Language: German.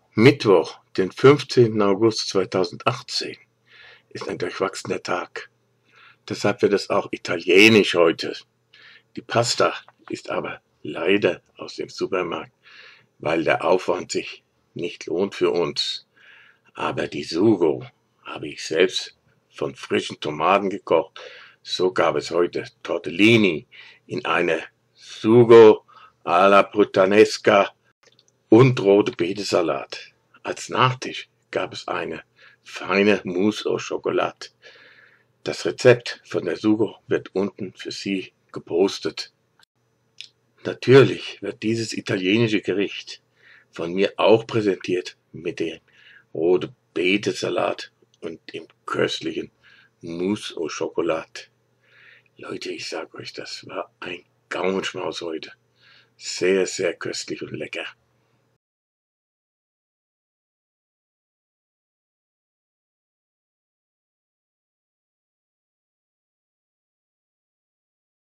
Mittwoch, den 15. August 2018, ist ein durchwachsener Tag. Deshalb wird es auch italienisch heute. Die Pasta ist aber leider aus dem Supermarkt, weil der Aufwand sich nicht lohnt für uns. Aber die Sugo habe ich selbst von frischen Tomaten gekocht. So gab es heute Tortellini in einer Sugo alla puttanesca und rote Betesalat. Als Nachtisch gab es eine feine Mousse au Chocolat. Das Rezept von der Sugo wird unten für Sie gepostet. Natürlich wird dieses italienische Gericht von mir auch präsentiert mit dem rote Betesalat und dem köstlichen Mousse au Chocolat. Leute, ich sag euch, das war ein Gaumenschmaus heute. Sehr, sehr köstlich und lecker.